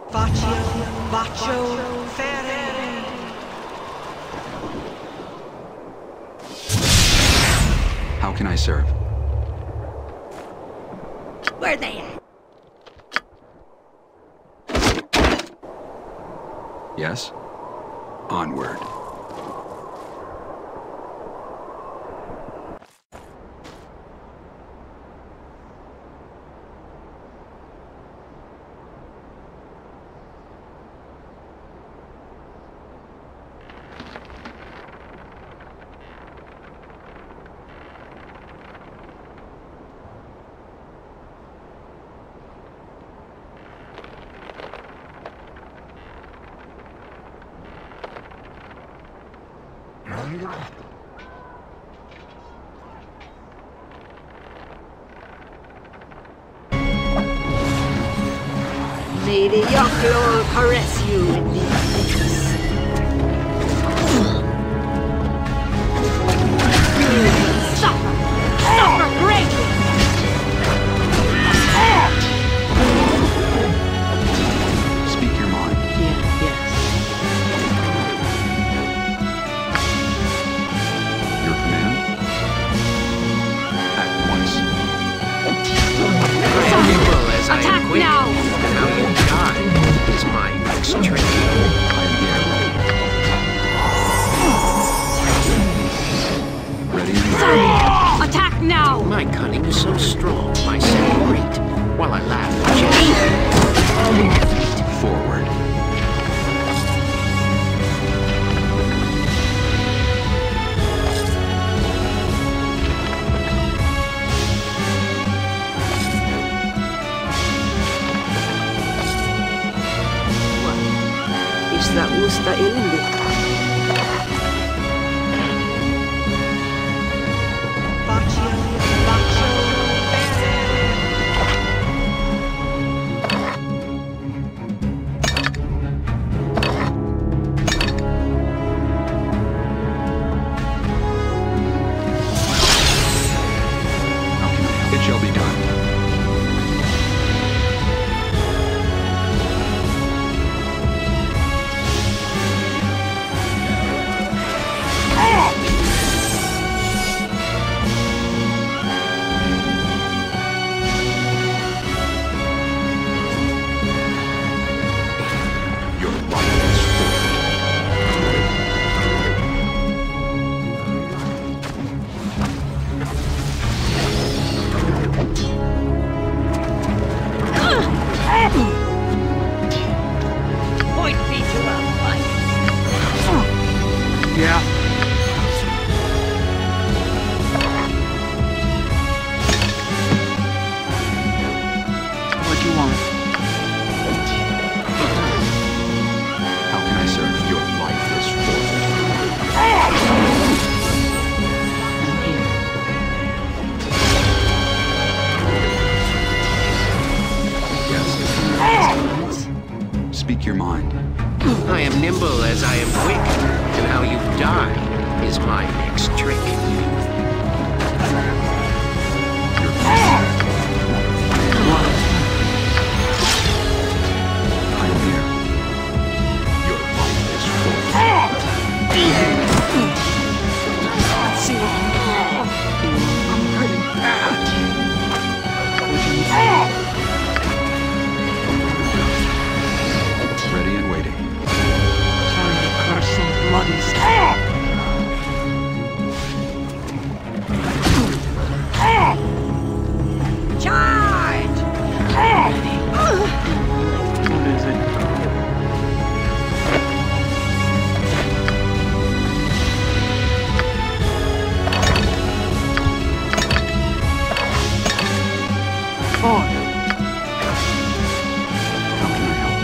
Faccio Ferre. How can I serve? Where they at? Yes? Onward. May the Yochlol caress you in the peace. Suffer! Suffer greatly! Speak your mind. Yes. Your command? At once. Attack now! How you die is my next trick. I am here. Ready and Sorry! Attack now! My cunning is so strong, my set great, while I laugh and jest. forward. Isla usta ilindi. Faccio Ferre. It shall be done. Your life is Point me to a fight. Yeah. What do you want? How can I serve? Your life is forfeit. Yes. Speak your mind. I am nimble as I am quick, and how you die is my next trick. Your I am here. Your life is forfeit. I'm hurting bad. Ready and waiting. Time to crush some bloody stuff. Charge! What is it? Oh, How can I help?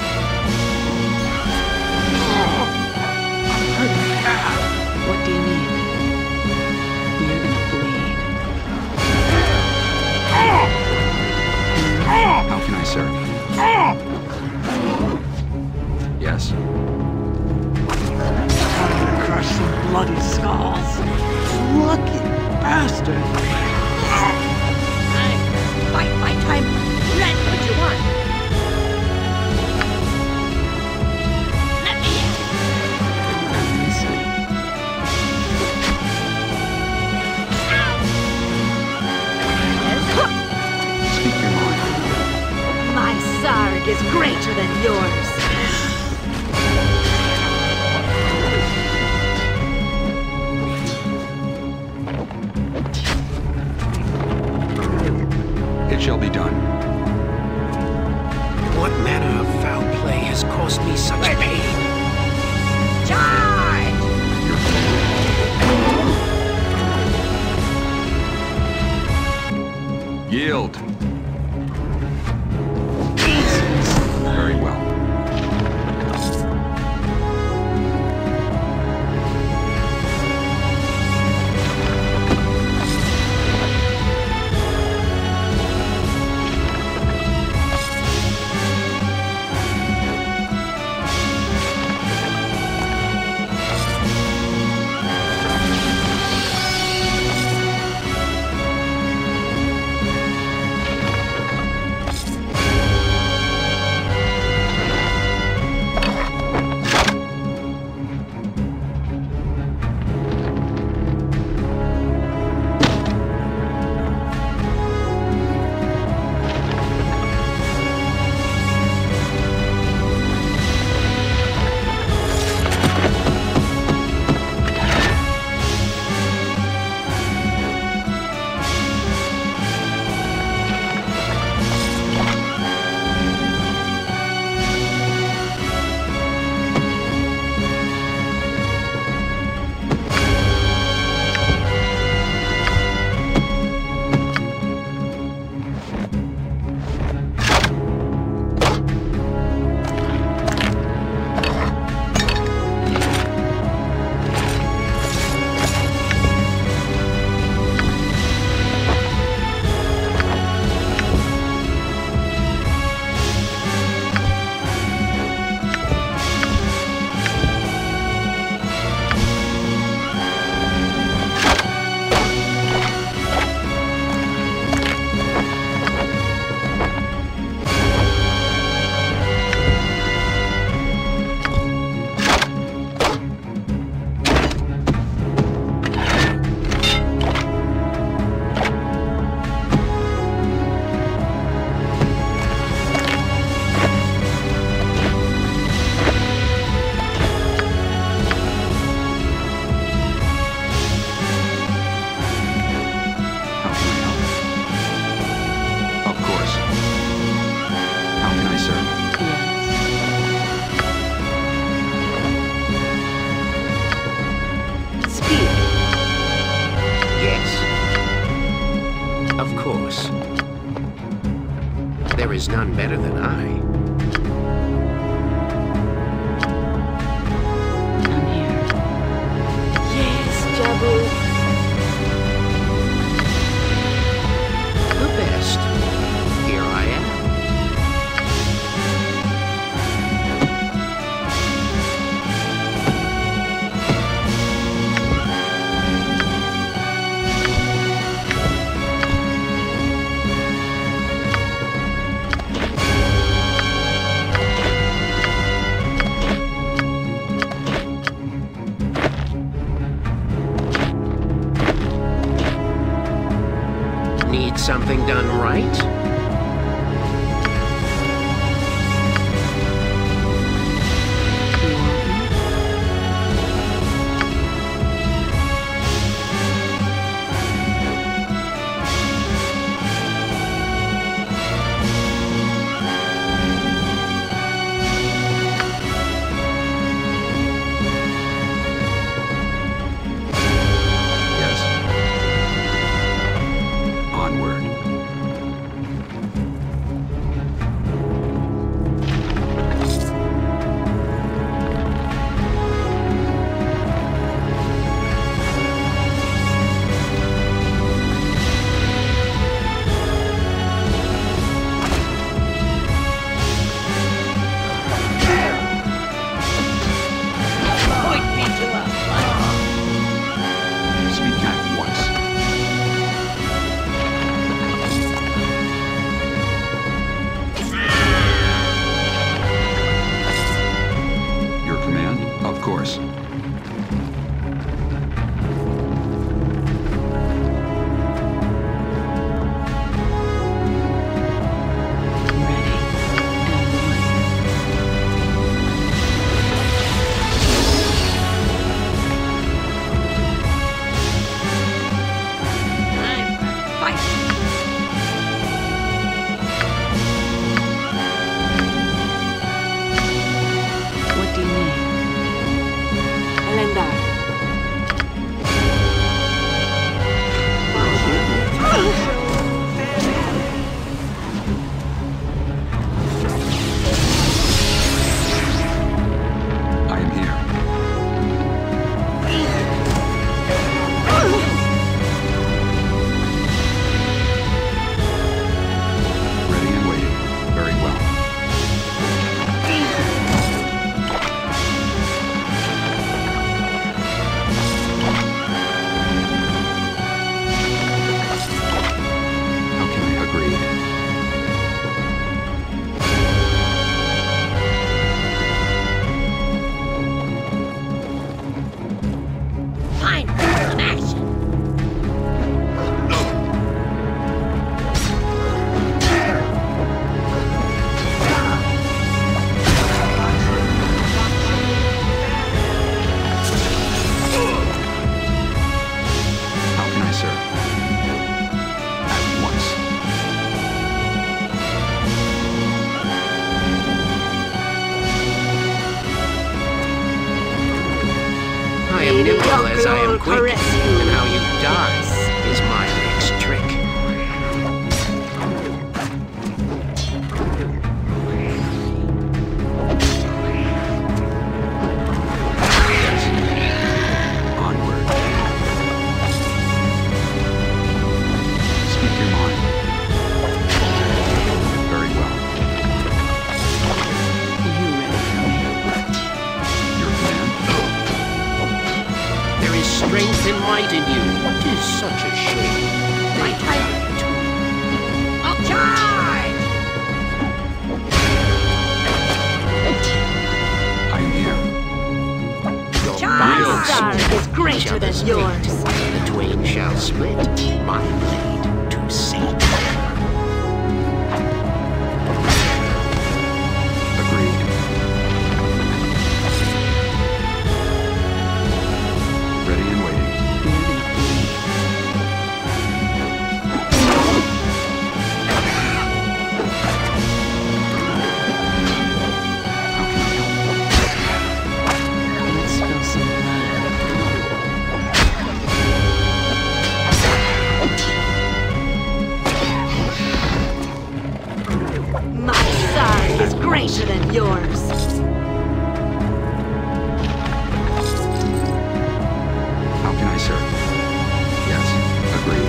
What do you need? You're gonna bleed. How can I serve? Yes? time to crush some bloody skulls. Lucky bastard. Fight my time. Rent what you want. is greater than yours. It shall be done. What manner of foul play has caused me such pain? Charge! Yield. Very well. There is none better than I. I'm here. Yes, Jabu. The best. Here I am. Need something done right? You want me? Yes. Onward. am nimble as I am quick, and how you die is my next trick. Onward. Speak your mind. Very well. Are you ready for me? Your command? There is strength and might in you. It is such a shame. My tyrant too. I'll charge! I am here. Your My vile star spirit is greater shall than split. yours. The twain shall split. My blade to seek. Agreed. Ready and waiting. You're gonna bleed. How can I help? Let's spill some blood. My star is greater than yours. How can I serve? Yes, agreed.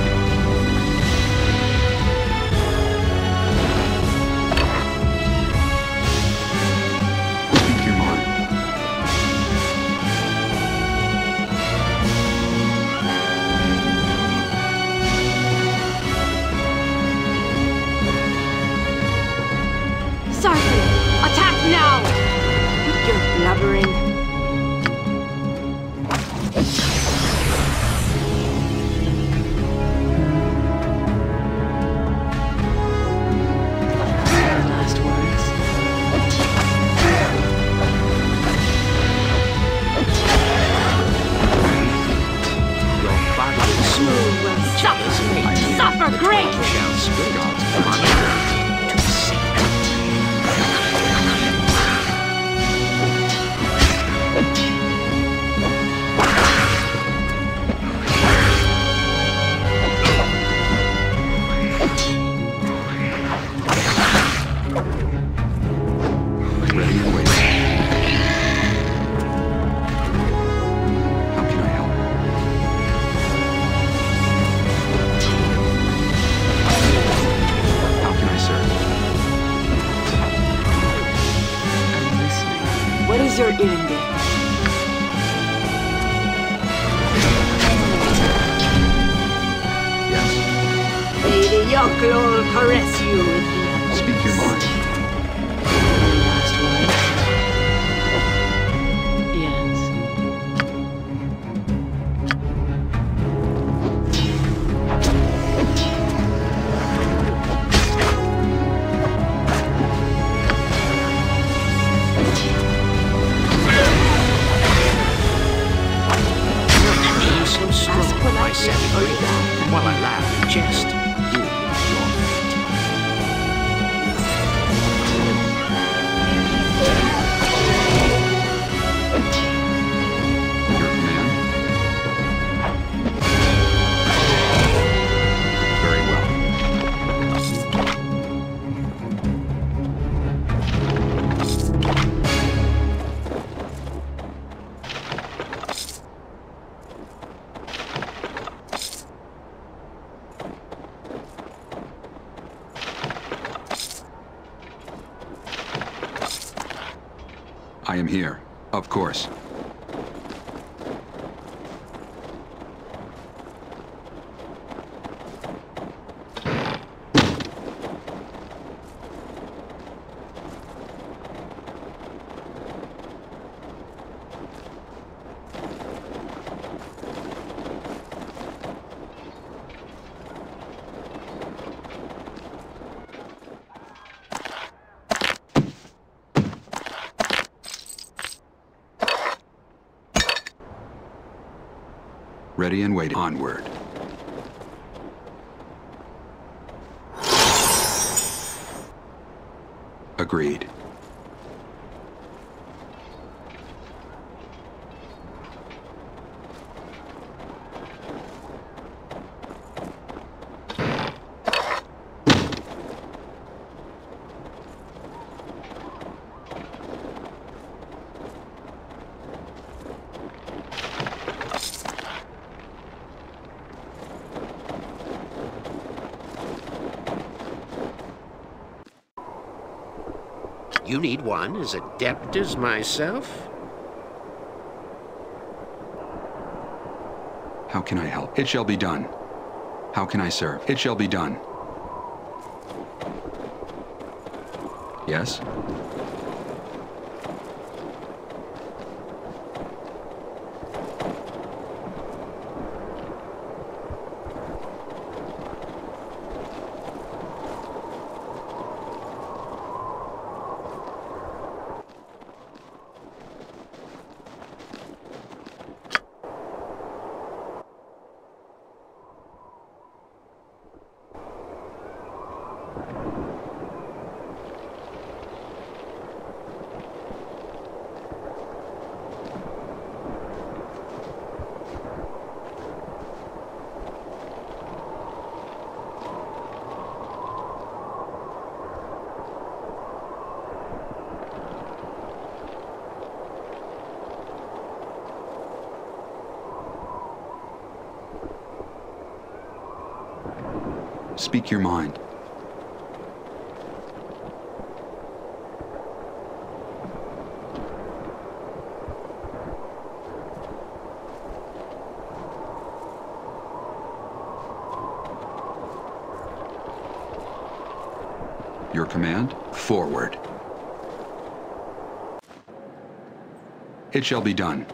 Speak your mind. Sarkin, attack now! You're blubbering. Last words. Your body is You smooth. will Jealous mate. suffer The greatly. twain shall split. My blade to seek. Ready and waiting. How can I help? How can I serve? I'm listening. What is your errand? Yes. Lady Yockel will caress you with the Speak your mind. Any last words? Yes. You so strong, Ask politely I set or free. die. While I laugh and jest, you meet your fate. Your command? Very well. I am here, of course. Ready and waiting. Onward. Agreed. You need one as adept as myself? How can I help? It shall be done. How can I serve? It shall be done. Yes? Speak your mind. Your command? Forward. It shall be done.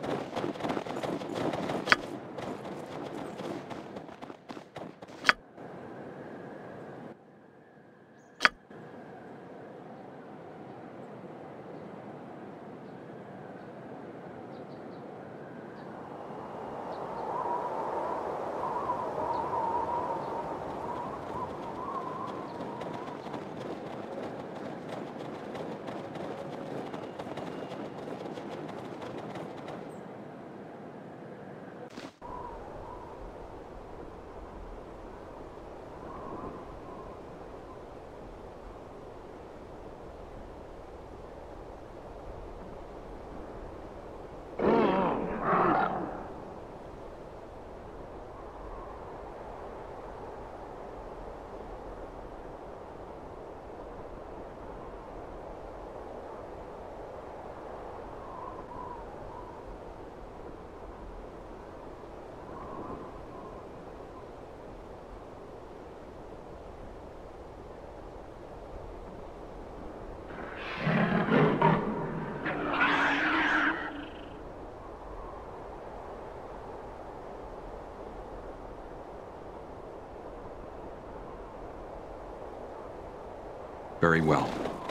Very well.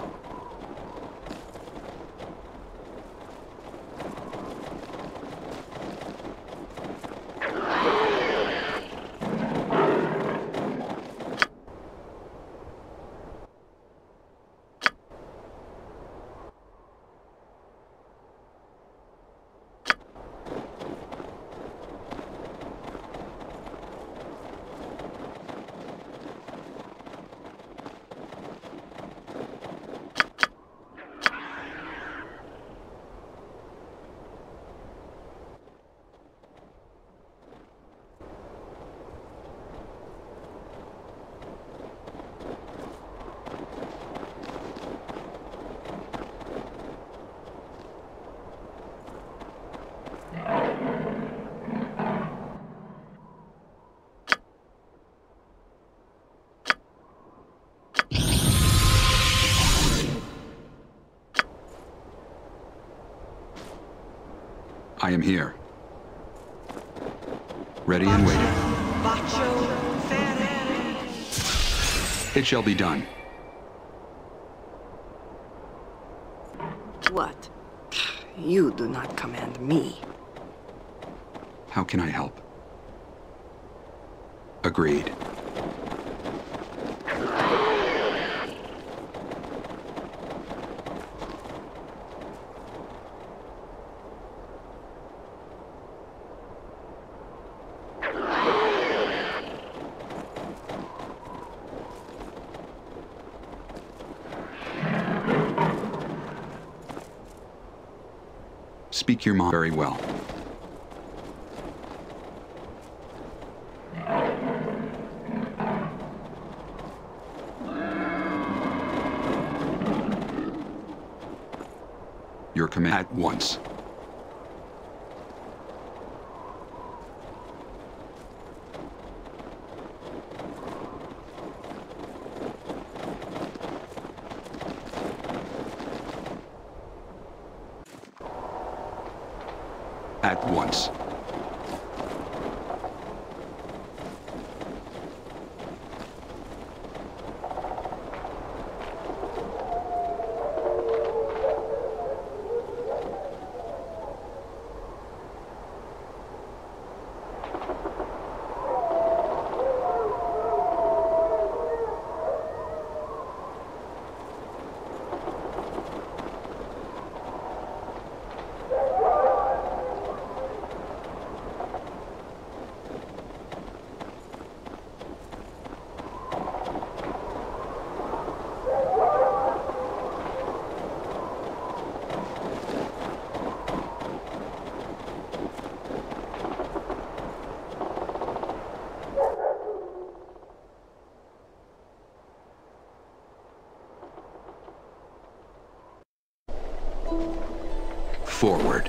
I am here. Ready and waiting. It shall be done. What? You do not command me. How can I help? Agreed. Speak your mind very well. Your command at once. At once. Forward.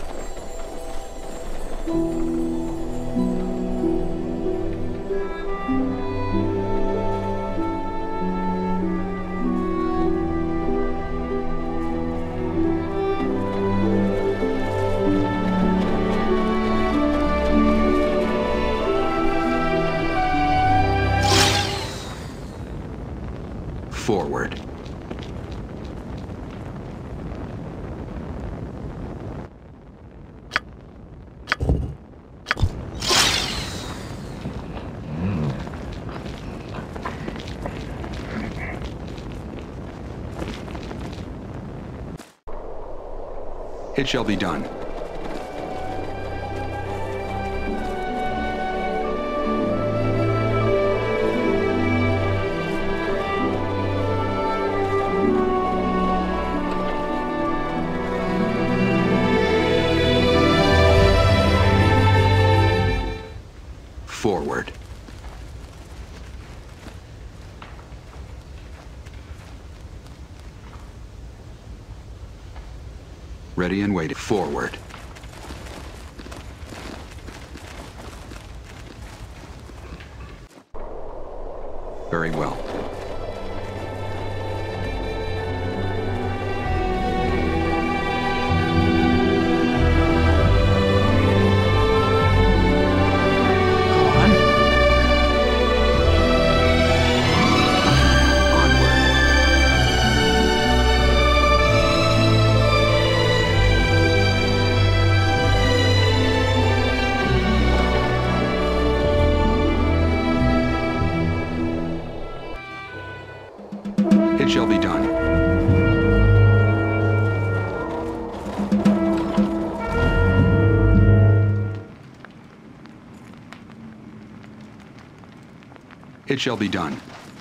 Forward. It shall be done. Forward. Ready and waiting. Forward. Very well. It shall be done. It shall be done.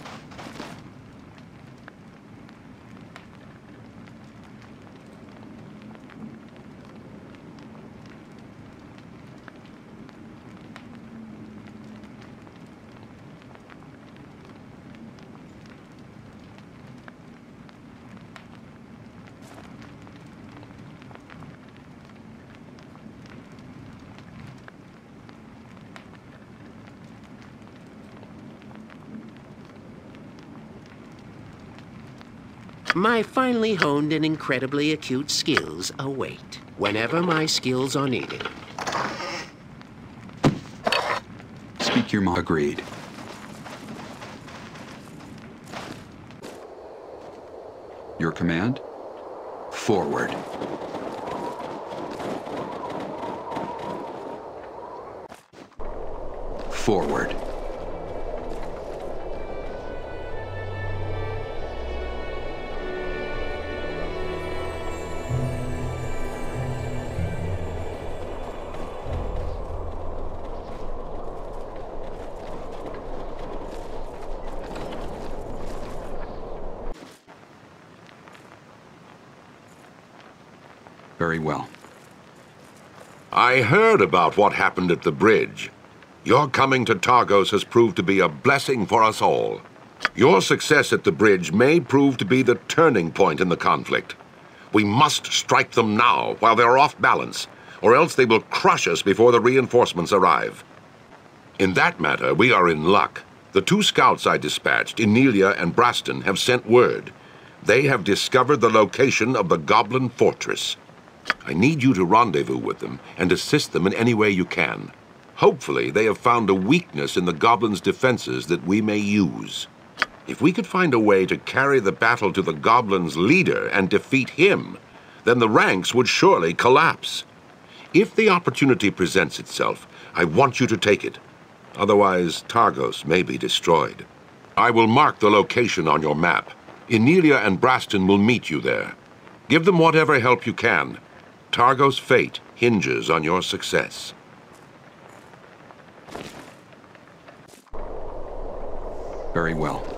My finely honed and incredibly acute skills await whenever my skills are needed. Speak your mind. Agreed. Your command? Forward. Forward. Very well. I heard about what happened at the bridge. Your coming to Targos has proved to be a blessing for us all. Your success at the bridge may prove to be the turning point in the conflict. We must strike them now, while they're off balance, or else they will crush us before the reinforcements arrive. In that matter, we are in luck. The 2 scouts I dispatched, Emilia and Braston, have sent word. They have discovered the location of the Goblin Fortress. I need you to rendezvous with them and assist them in any way you can. Hopefully, they have found a weakness in the Goblins' defenses that we may use. If we could find a way to carry the battle to the Goblins' leader and defeat him, then the ranks would surely collapse. If the opportunity presents itself, I want you to take it. Otherwise, Targos may be destroyed. I will mark the location on your map. Emilia and Braston will meet you there. Give them whatever help you can. Targos' fate hinges on your success. Very well.